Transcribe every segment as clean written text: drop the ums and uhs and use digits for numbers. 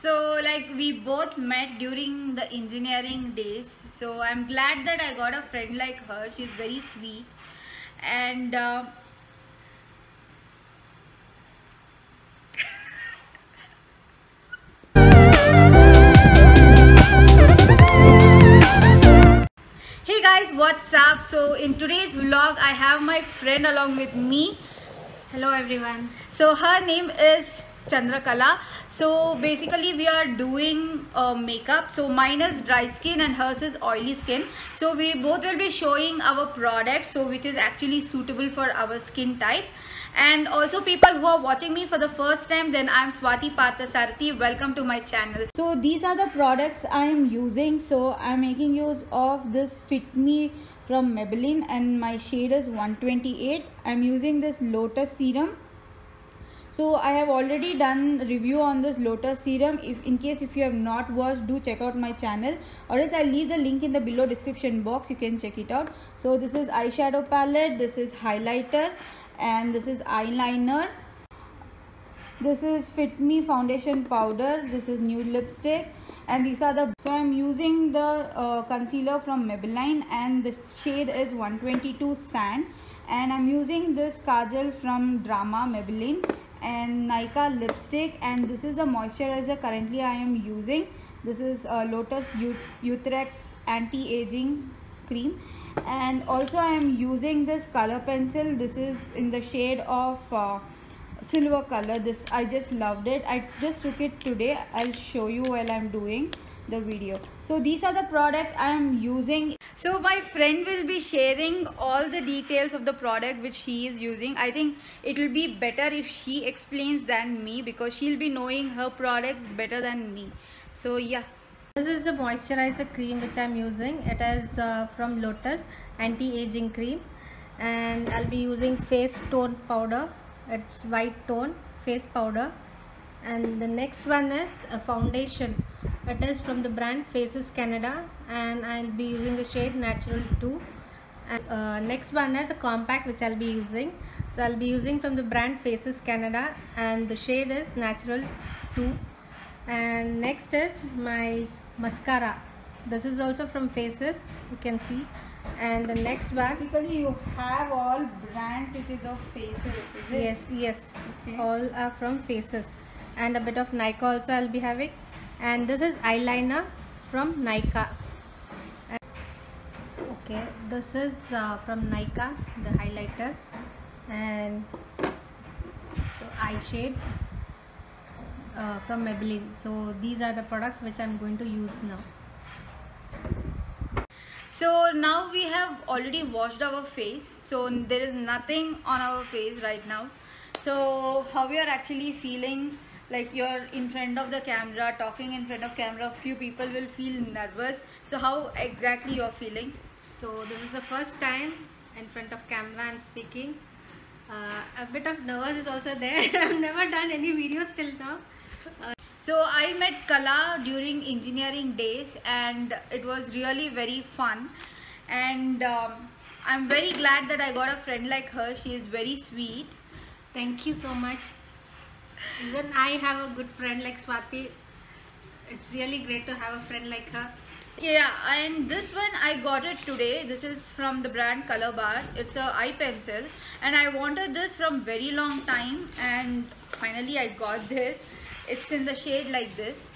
So like we both met during the engineering days. So I'm glad that I got a friend like her. She's very sweet. And hey guys, what's up? So in today's vlog I have my friend along with me. Hello everyone. So her name is Chandrakala. So basically we are doing makeup. So mine is dry skin and hers is oily skin. So we both will be showing our products, so which is actually suitable for our skin type. And also people who are watching me for the first time, then I'm Swati Parthasarathi. Welcome to my channel. So these are the products I am using. So I'm making use of this Fit Me from Maybelline and my shade is 128. I'm using this Lotus serum. So I have already done review on this Lotus serum. If in case if you have not watched, do check out my channel, or else I'll leave the link in the below description box. You can check it out. So this is eyeshadow palette, this is highlighter, and this is eyeliner. This is Fit Me foundation powder, this is nude lipstick, and these are the. So I'm using the concealer from Maybelline and this shade is 122 Sand, and I'm using this kajal from Drama Maybelline and Nykaa lipstick, and this is the moisturizer currently I am using. This is Lotus Youthrex anti-aging cream, and also I am using this color pencil. This is in the shade of silver color. This I just loved it. I just took it today. I'll show you while I'm doing the video. So these are the product I am using. So my friend will be sharing all the details of the product which she is using. I think it will be better if she explains than me, because she'll be knowing her products better than me. So yeah, This is the moisturizer cream which I'm using. It is from Lotus anti-aging cream, and I'll be using face tone powder. It's white tone face powder. And the next one is a foundation. It is from the brand Faces Canada, and I'll be using the shade Natural 2. And next one is a compact which I'll be using. So I'll be using from the brand Faces Canada, and the shade is Natural 2. And next is my mascara. This is also from Faces, you can see. And the next one, basically you have all brands which is of Faces, is it? yes, Okay. all are from Faces, and a bit of Nykaa also I'll be having. And this is eyeliner from Nykaa. Okay, this is from Nykaa, the highlighter, and so eye shades from Maybelline. So these are the products which I'm going to use now. So now we have already washed our face, so there is nothing on our face right now. So how you are actually feeling? Like you're in front of the camera, talking in front of camera, few people will feel nervous. So how exactly you're feeling? So this is the first time in front of camera I'm speaking. A bit of nervous is also there. I've never done any videos till now. So I met Kala during engineering days and it was really very fun, and I'm very glad that I got a friend like her. She is very sweet. Thank you so much. Even I have a good friend like Swati. It's really great to have a friend like her. Yeah, and this one I got it today. This is from the brand Color Bar. It's a eye pencil and I wanted this from very long time, and finally I got this. It's in the shade like this.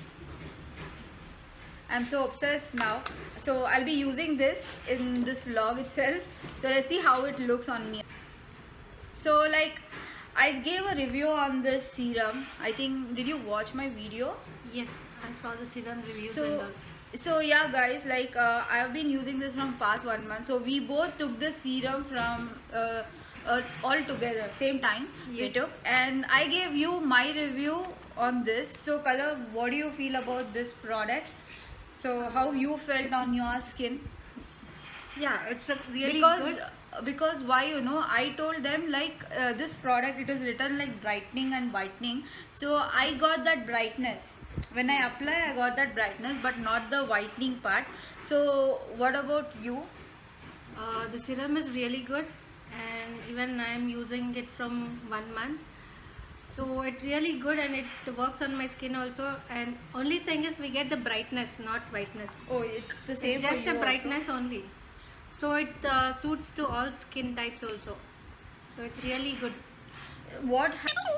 I'm so obsessed now. So I'll be using this in this vlog itself. So let's see how it looks on me. So like I gave a review on this serum. I think, did you watch my video? Yes, I saw the serum reviews and all. So yeah guys, like I have been using this from past 1 month. So we both took the serum from all together same time. Yes. We took, and I gave you my review on this. So Color, what do you feel about this product? So how you felt on your skin? Yeah, it's a really Because good. because why, you know, I told them like this product, it is written like brightening and whitening. So I got that brightness when I apply. I got that brightness but not the whitening part. So what about you? The serum is really good, and even I am using it from 1 month. So it's really good and it works on my skin also. And only thing is we get the brightness, not whiteness. Oh, it's the same. It's just for a you brightness only. So it suits to all skin types also. So it's really good. also. What?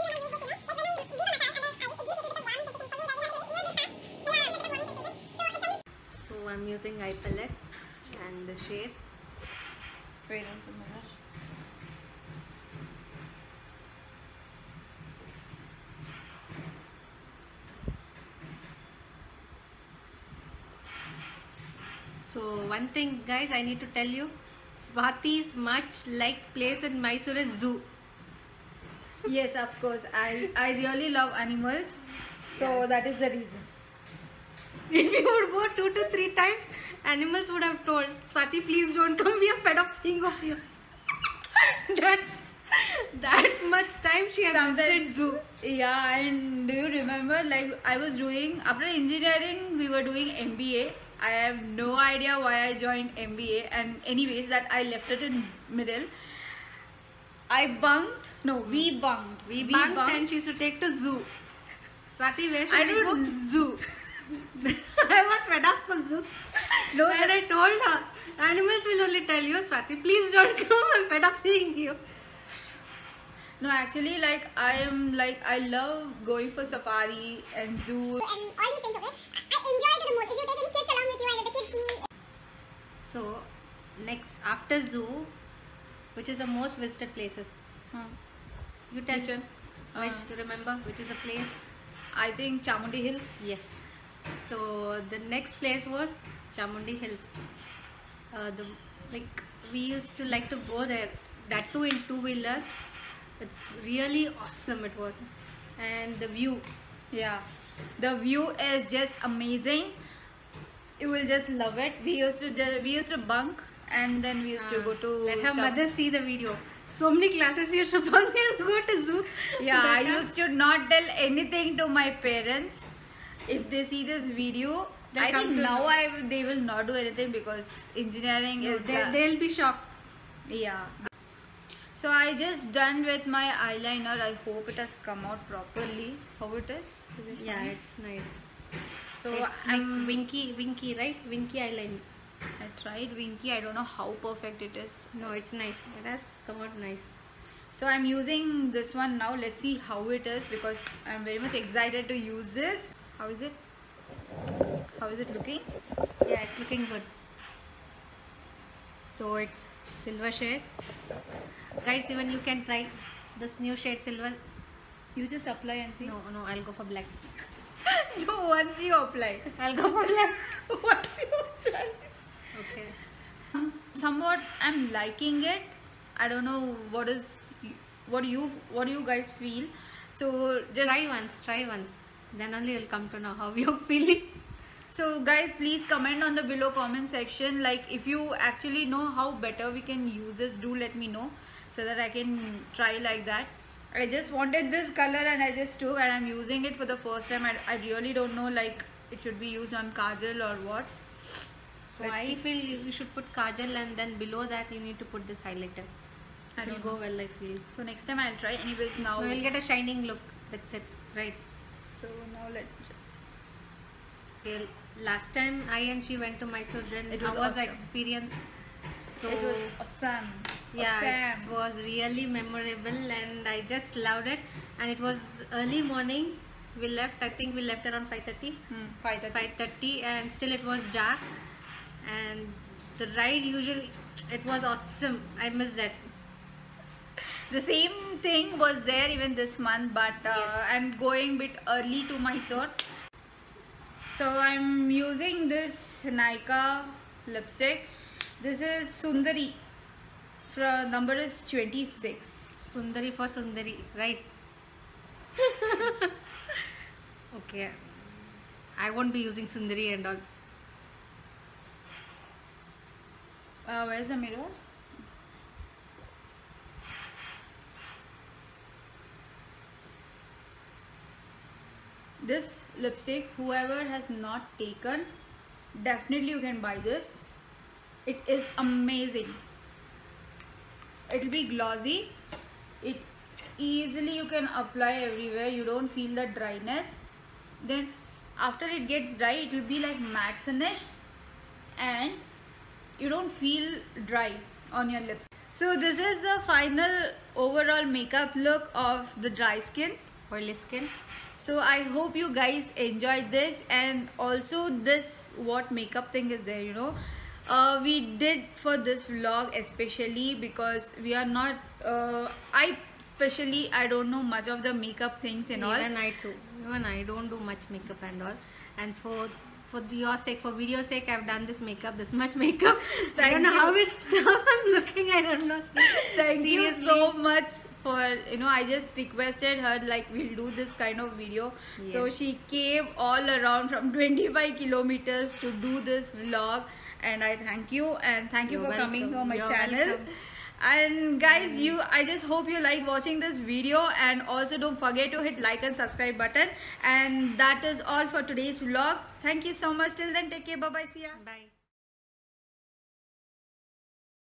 So I'm using eye palette and the shade. Wait a minute. So one thing guys, I need to tell you, Swati's much liked place in Mysore is zoo. Yes, of course. I really love animals, so Yeah. that is the reason. If you would go 2 to 3 times, animals would have told, Swati, please don't come, we are fed up seeing of you. that much time she has visited zoo. Yeah, and do you remember, like, I was doing, after engineering, we were doing MBA. I have no idea why I joined MBA, and anyways, that I left it in middle. I bunked. No, we bunked. We bunked and she used to take to zoo. Swati, where should we go? Zoo. I was fed up for zoo. No, and I told her, animals will only tell you, Swati, please don't come, I'm fed up seeing you. No, actually, like, I love going for safari and zoo. And all these things, okay? I enjoy it the most. If you take any kids along with you and let the kids see. So, next, after zoo, which is the most visited places? You tell Which one? Which, remember, which is the place? I think Chamundi Hills. Yes. So, the next place was Chamundi Hills. We used to like to go there, that too in two-wheeler. It's really awesome, it was. And the view. Yeah, the view is just amazing. You will just love it. We used to bunk, and then we used to go to. Let her mother see the video. So many classes she used to bunk and go to zoo. Yeah, I used to not tell anything to my parents. If they see this video, They'll I come think to now they will not do anything because engineering is. They'll be shocked. Yeah. So I just done with my eyeliner. I hope it has come out properly. How it is? Yeah, fine? it's nice. So It's like winky, right? Winky eyeliner. I tried Winky. I don't know how perfect it is. No, it's nice. It has come out nice. So I'm using this one now. Let's see how it is because I'm very much excited to use this. How is it? How is it looking? Yeah, it's looking good. So it's silver shade. Guys, even you can try this new shade silver. You just apply and see. No, I'll go for black. No, once you apply. I'll go for black. Once you apply. Okay. Somewhat I'm liking it. I don't know what do you guys feel. So just Try once. Then only you'll come to know how you're feeling. So guys, please comment on the below comment section, like if you actually know how better we can use this, do let me know so that I can try like that. I just wanted this color and I just took and I'm using it for the first time. I really don't know like it should be used on kajal or what. So I feel you should put kajal and then below that you need to put this highlighter. I It will don't go know. well, I feel. So next time I'll try. Anyways, now. Now you'll get a shining look. That's it, right? So now let me just. Okay, last time I and she went to Mysore, then It was how was the awesome. experience? So It was awesome. yeah, Awesome. it was really memorable and I just loved it. And it was early morning. We left. I think we left around 5:30. 5:30. 5:30, and still it was dark. And the ride usually it was awesome. I missed that. The same thing was there even this month, but Yes. I'm going bit early to Mysore. So I'm using this Nykaa lipstick. This is Sundari. Number is 26. Sundari for Sundari, right? Okay. I won't be using Sundari and all. Where's the mirror? This lipstick, whoever has not taken, definitely you can buy this. It is amazing. It will be glossy. easily you can apply everywhere. You don't feel the dryness. Then after it gets dry, it will be like matte finish and you don't feel dry on your lips. So this is the final overall makeup look of the dry skin, Oily skin. so I hope you guys enjoyed this. And also this what makeup thing is there, you know, we did for this vlog especially because we are not I don't know much of the makeup things and all. Even I too. Even I don't do much makeup and all. And for your sake, for video sake, I've done this makeup, this much makeup. I don't know how I'm looking. I don't know. Thank Seriously. you so much for, you know, I just requested her like we'll do this kind of video. Yes. So she came all around from 25 kilometers to do this vlog, and I thank you, and thank you You're for coming welcome. to my You're channel. welcome. And guys, I just hope you like watching this video, and also don't forget to hit like and subscribe button. And that is all for today's vlog. Thank you so much. Till then, take care. Bye bye. See ya. Bye.